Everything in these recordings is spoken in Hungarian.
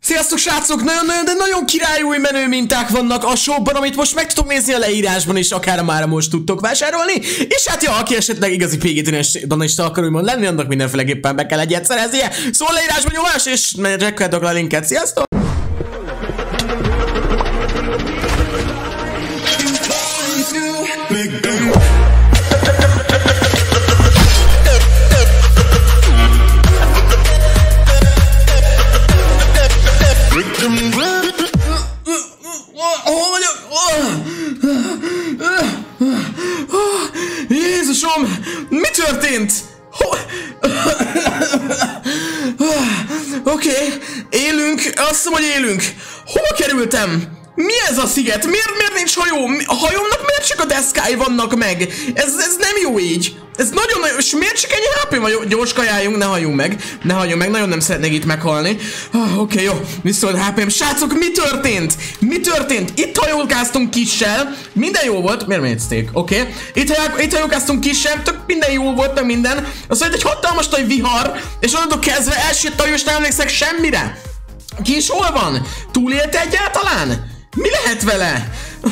Sziasztok srácok! Nagyon király új menő minták vannak a shopban, amit most meg tudtok nézni a leírásban, és akár már most tudtok vásárolni. És hát ja, aki esetleg igazi PG-donista akar úgymond lenni, annak mindenféleképpen be kell egyet szereznie. Szóval leírásban nyomás, és csekkoljátok le a linket. Sziasztok! Jézusom! Mi történt? Oké, élünk, azt hiszem, hogy élünk. Hova kerültem? Mi ez a sziget? Miért nincs hajó? A hajómnak miért csak a deszkái vannak meg? Ez nem jó így. Ez nagyon, és miért csak ennyi HP van? Gyors kajáljunk, ne halljunk meg, nagyon nem szeretnék itt meghalni. Oké, jó, visszaad HP-m. Srácok, mi történt? Mi történt? Itt hajókáztunk kissel, minden jó volt, miért mélyezték? Oké, itt hajókáztunk kissel, tök minden jó volt, meg minden. Azt mondja, egy hatalmas nagy vihar, és onnantól kezdve elsőtt a hajó, és nem emlékszek semmire. Ki is hol van? Túlélte egyáltalán? Mi lehet vele?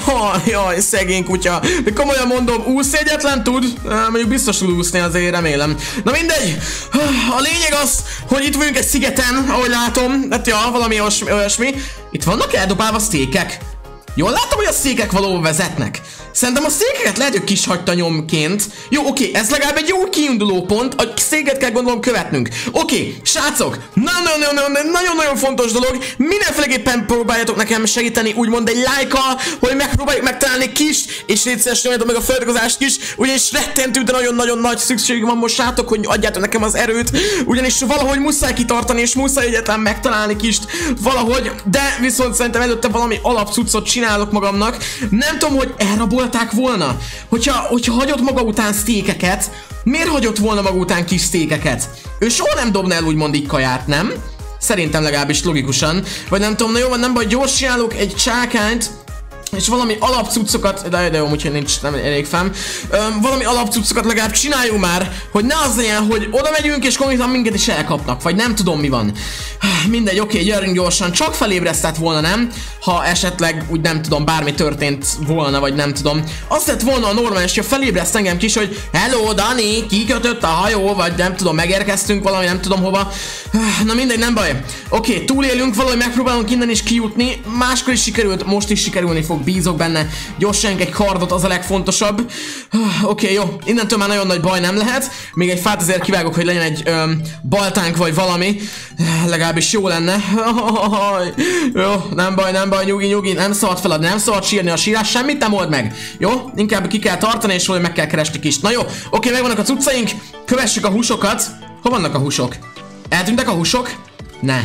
Jaj, szegény kutya. De komolyan mondom, úszni egyetlen tud? Mondjuk biztos tud úszni, azért remélem. Na mindegy. A lényeg az, hogy itt vagyunk egy szigeten, ahogy látom. Hát ja, valami olyasmi. Itt vannak eldobálva székek. Jól látom, hogy a székek valahol vezetnek. Szerintem a székeket lehet, hogy kis hagyta nyomként. Jó, oké, ez legalább egy jó kiinduló pont. A széket kell gondolom követnünk. Oké, srácok, nagyon-nagyon fontos dolog. Mindenféleképpen próbáljatok nekem segíteni, úgymond egy lájkkal, hogy megpróbáljuk megtalálni Kist, és légy szíves, nyomjátok meg a feliratkozást is, ugyanis rettentő, de nagyon-nagyon nagy szükség van most rátok, hogy adjátok nekem az erőt, ugyanis valahogy muszáj kitartani, és muszáj egyetlen megtalálni Kist valahogy, de viszont szerintem előtte valami alapcuccot csinálok magamnak. Nem tudom, hogy elrabolták volna. Hogyha hagyott maga után sztékeket, miért hagyott volna maga után kis sztékeket? Ő soha nem dobna el úgymond így kaját, nem? Szerintem legalábbis logikusan. Vagy nem tudom, na jó, nem baj, gyors csinálok egy csákányt, és valami alapcuccokat, de jó, úgyhogy nincs, nem elég fám. Valami alapcuccokat legalább csináljunk már, hogy ne az legyen, hogy oda megyünk, és konkrétan minket is elkapnak, vagy nem tudom mi van. Mindegy, oké, gyerünk gyorsan, csak felébresztett volna, nem? Ha esetleg úgy nem tudom, bármi történt volna, vagy nem tudom. Azt lett volna a normális, hogy felébreszt engem kis, hogy hello, Dani, kikötött a hajó, vagy nem tudom, megérkeztünk valami, nem tudom hova. Na mindegy, nem baj. Oké, túlélünk, valahogy megpróbálunk innen is kijutni. Máskor is sikerült, most is sikerülni fog, bízok benne. Gyorsan egy kardot, az a legfontosabb. Oké, jó, innentől már nagyon nagy baj nem lehet. Még egy fát azért kivágok, hogy legyen egy baltánk vagy valami. Legalábbis jó lenne. Jó, nem baj, nyugi, nem szabad feladni, nem szabad sírni, a sírás semmit nem old meg. Jó, inkább ki kell tartani, és valahogy meg kell keresni Kist. Na jó, oké, megvannak a cuccaink, kövessük a húsokat. Hol vannak a húsok? Eltűntek a húsok? Ne.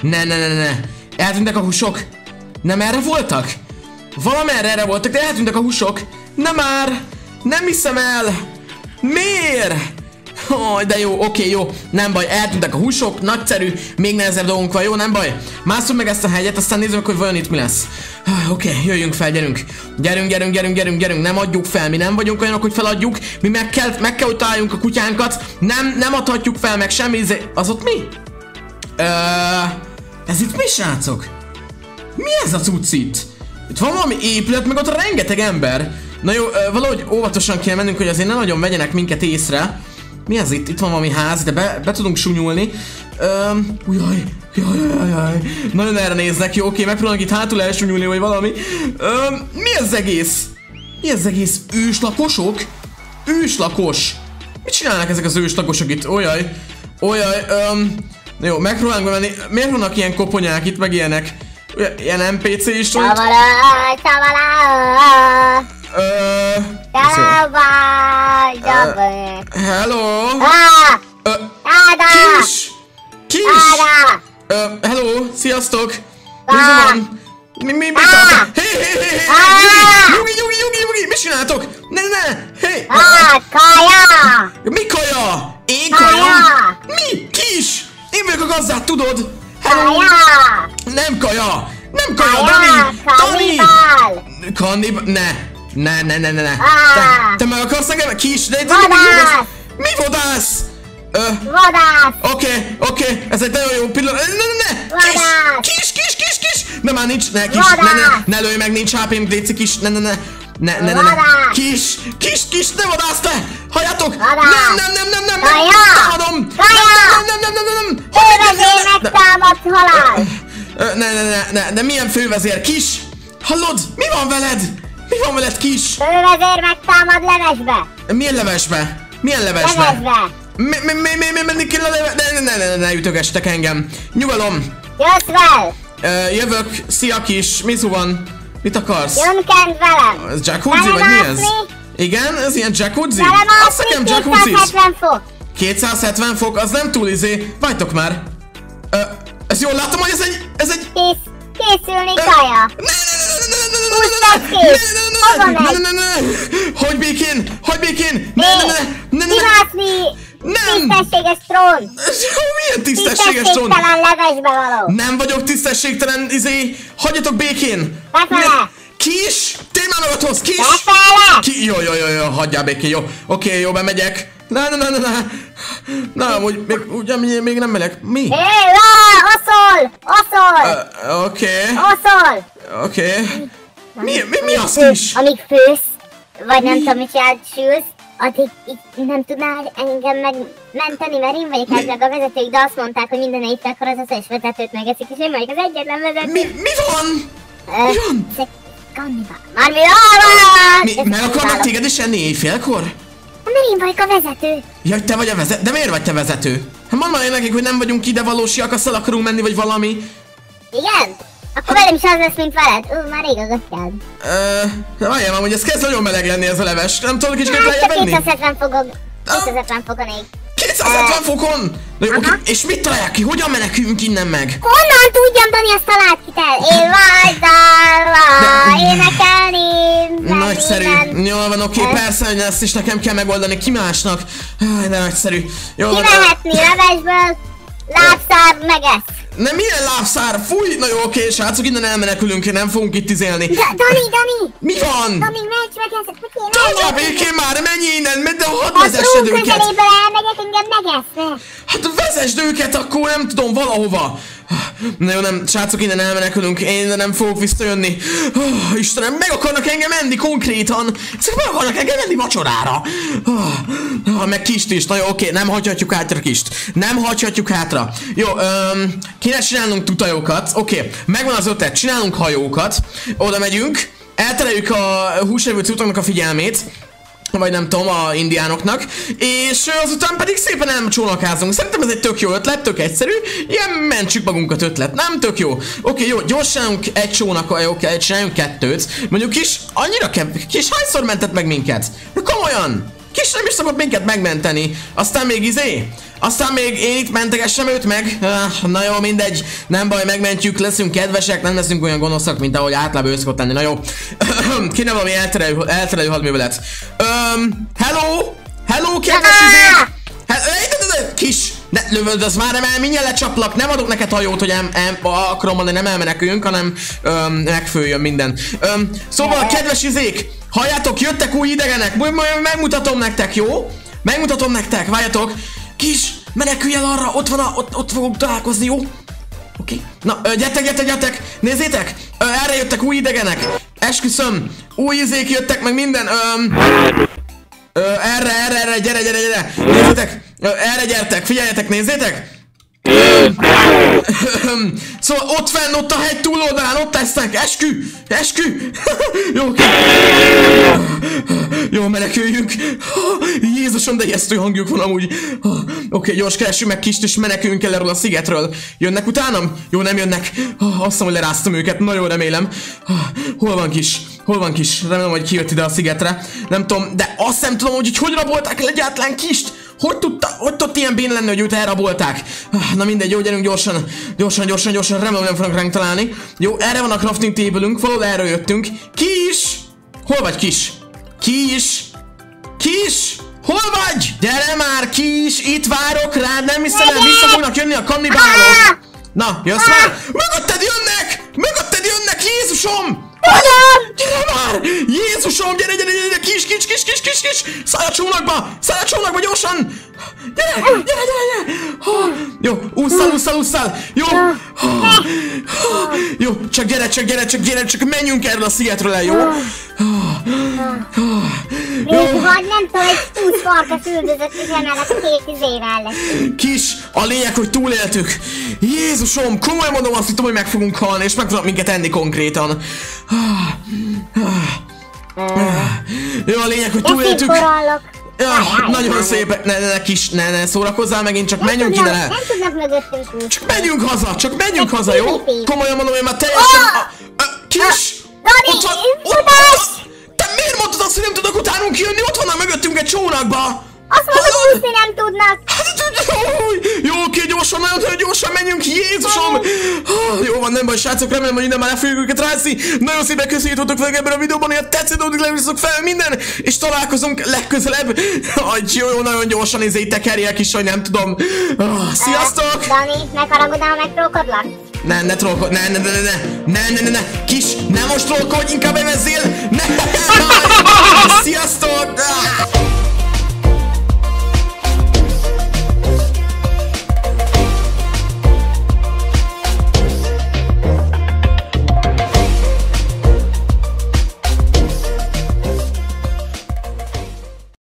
Eltűntek a húsok? Nem erre voltak? Valamerre erre voltak, de eltűntek a húsok. Nem már! Nem hiszem el! Miért? De jó, oké, jó. Nem baj, eltűntek a húsok, nagyszerű. Még nehezebb dolgunk van, jó, nem baj. Másszuk meg ezt a hegyet, aztán nézzük, hogy vajon itt mi lesz. Oké, jöjjünk fel, gyerünk. Gyerünk, nem adjuk fel, mi nem vagyunk olyanok, hogy feladjuk. Mi meg kell, hogy találjunk a kutyánkat. Nem adhatjuk fel, meg semmi. Az ott mi? Ez itt mi, srácok? Mi ez a cucc itt? Itt van valami épület, meg ott rengeteg ember. Na jó, valahogy óvatosan kell mennünk, hogy azért ne nagyon vegyenek minket észre. Mi ez itt? Itt van valami ház, de be tudunk sunyulni. Jaj. Nagyon erre néznek, jó, oké, megpróbálunk itt hátul elsunyulni, vagy valami. Mi ez egész? Mi ez egész? Őslakosok? Őslakos. Mit csinálnak ezek az őslakosok itt? Ójaj. Jó, megpróbálunk bemenni. Miért vannak ilyen koponyák itt, meg ilyenek? Ilyen NPC is van. Hello. Kis. Hello, sziasztok. Mi tartok? Nyugi, mi csináltok? Ne, hey. Kaja. Mi kaja? Én kaja? Mi? Kis. Én vagyok a gazdát, tudod? Hello. Nem kaja, Dani! Kannibál! Ne! Te meg akarsz engem? Kis, de itt mi vadász? Vadász! Oké, ez egy nagyon jó pillanat. Ne! Kis! De már nincs, ne kis, ne lőj meg, nincs HP-m, Déci kis, ne. Kis, ne vadász te! Halljátok! Nem! Támadom! Nem! Fővezér megtámadt halál! De milyen fővezér? Kis! Hallod? Mi van veled? Mi van veled, Kis? Fővezér megtámad levesbe! Milyen levesbe? Milyen levesbe? Levesbe! Menni kell a levesbe? Ne ütögestek engem. Nyugalom! Jössz vel! Jövök. Szia, Kis. Mi van? Mit akarsz? Jönnkend velem! Ez jacuzzi vagy mi ez? Igen, ez ilyen jacuzzi? Azt nekem jacuzzi. 270 fok! 270 fok, az nem túl izé. Várjatok már. Ezt jól látom, hogy ez egy... Készülni kaja! Hogy békén! Kimászni! Tisztességes trón! Milyen tisztességes trón? Tisztességtelen levesbe való! Nem vagyok tisztességtelen, izé! Hagyjatok békén! Befele! Kis! Tér már magadhoz, Kis! Befele! Jó, hagyjál békén, jó. Oké, jó, bemegyek. Na, amúgy még nem megyek. Mi? Oszol! Oké. Mi az, Kis? Amíg fősz, vagy nem tudom, mit csinálsz, sülsz, addig nem tudnál engem megmenteni, mert én vagyok ezzel a vezetők, de azt mondták, hogy minden itt akkor az összes vezetőt megeszik, és én vagyok az egyetlen vezető. Mi van? Már mi van? Meg akarnak téged is enni éjfélkor? Mert én vagyok a vezető. Ja, te vagy a vezető? De miért vagy te vezető? Hát mondd már nekik, hogy nem vagyunk ide valósiak, azt el akarunk menni, vagy valami. Igen? Akkor velem is az lesz, mint veled. Már rég az atyád. Várjál már, hogy ez kezd nagyon meleg lenni ez a leves. Nem tudod kicsit lejjebb venni? 270 fokon ég. 270 fokon? Na jó, oké, és mit találják ki? Hogyan menekülünk innen meg? Honnan tudjam, Dani, azt talált ki te? Én vagy dálva, énekelni. Nagyszerű. Jól van, oké, persze, hogy ezt is nekem kell megoldani. Ki másnak? De nagyszerű. Kimehetni levesből, lábszár megesz. Nem, milyen lábszár? Fúj! Na jó, oké, srácok, innen elmenekülünk, nem fogunk itt izélni. Dani! Mi van? Dani, menj meg ezt, Tudja, békén már, menj innen, de hadd vezessed őket! A közeléből elmegyek, engem megeszne. Hát vezesd őket akkor, nem tudom, valahova. Na jó, nem, srácok, innen elmenekülünk, én nem fogok visszajönni. Istenem, meg akarnak engem enni konkrétan. Ezek meg akarnak engem enni vacsorára. Meg Kist is, na jó, oké, nem hagyhatjuk hátra Kist. Nem hagyhatjuk hátra. Jó, kéne csinálnunk tutajokat, oké, megvan az ötlet, csinálunk hajókat. Oda megyünk, eltereljük a húsevő cuccoknak a figyelmét. Vagy nem tudom, a indiánoknak. És azután pedig szépen elcsónakázunk. Szerintem ez egy tök jó ötlet, tök egyszerű. Ilyen mentsük magunkat ötlet, nem? Tök jó. Oké, jó, gyorsan egy csónakkal, oké, csináljunk kettőt. Mondjuk Kis, annyira Kis, hányszor mentett meg minket? Komolyan! Kis nem is szokott minket megmenteni. Aztán még én itt mentegessem őt meg. Na jó, mindegy. Nem baj, megmentjük, leszünk kedvesek, nem leszünk olyan gonoszak, mint ahogy általában ő szokott lenni. Na jó. Kéne valami elterelő hadművelet. Hello, kedves izék! Kis, ne lövöldöz már, nem mindjárt lecsaplak. Nem adok neked hajót, hogy akarom mondani, nem elmeneküljünk, hanem megfőjön minden. Szóval, kedves izék, halljátok, jöttek új idegenek. Megmutatom nektek, jó? Megmutatom nektek, várjatok. Kis, menekülj el arra, ott fogunk találkozni, jó? Oké. Na, gyertek, nézzétek! Erre jöttek új idegenek. Esküszöm, új izék jöttek, meg minden. Erre, gyere. Nézzétek, erre gyertek, figyeljetek, nézzétek! Szóval ott a hegy túloldalán, ott lesznek, eskü! Jó, jó, meneküljünk. Jézusom, de ijesztő hangjuk van amúgy. Oké, gyors, keressük meg Kist, és meneküljünk el erről a szigetről. Jönnek utánam? Jó, nem jönnek. Azt hiszem, hogy leráztam őket, nagyon remélem. Hol van Kis? Remélem, hogy kijött ide a szigetre. Nem tudom, de azt nem tudom, hogy rabolták el egyáltalán Kist. Hogy tudott ilyen bén lenni, hogy őt elrabolták? Na mindegy, jó, gyerünk gyorsan, remélem nem fognak ránk találni. Jó, erre van a crafting table-ünk, valahol erről jöttünk. Kis! Hol vagy, Kis? Kis! Hol vagy? Gyere már, Kis, itt várok rád, nem hiszem el, vissza fognak jönni a kannibálok. Na, jössz már? Mögötted jönnek, Jézusom! Gyere már! Jézusom, gyere! Kis! Szállj a csónakba, gyorsan! Gyere! Jó, ússzál! Jó! Jó, csak gyere, csak menjünk erről a szigetről el, jó? Még vagy nem tudom, egy 20 farkas üldözött, és emellett a 2 izével lesz. Kis, a lényeg, hogy túléltük. Jézusom, komolyan mondom, azt hittem, hogy meg fogunk halni, és meg tudnak minket enni konkrétan. Jó, a lényeg, hogy túléltük. Nagyon szép, ne szórakozzál megint, csak menjünk ide. Nem tudnak mögöttünk úgy. Csak menjünk haza, jó? Komolyan mondom, én már teljesen... Kis! Dani, futás! Te miért mondtad azt, hogy nem tudok utánunk jönni? Ott vannak mögöttünk egy csónakba! Azt mondod, hogy úszni nem tudnak! Jó, oké, gyorsan, nagyon gyorsan menjünk, Jézusom! Jó van, nem baj, srácok, remélem, hogy innen már le fogjuk őket rászni. Nagyon szépen köszönjük, hogy tudtok velünk ebben a videóban, hogy tetszett, hogy levisszük fel minden, és találkozunk legközelebb. Jó, nagyon gyorsan tekerjek is, hogy nem tudom. Sziasztok! Dani, megharagudnál, megtrókodlak? Ne trollkodj, ne, Kis, ne most trollkodj, inkább evezzél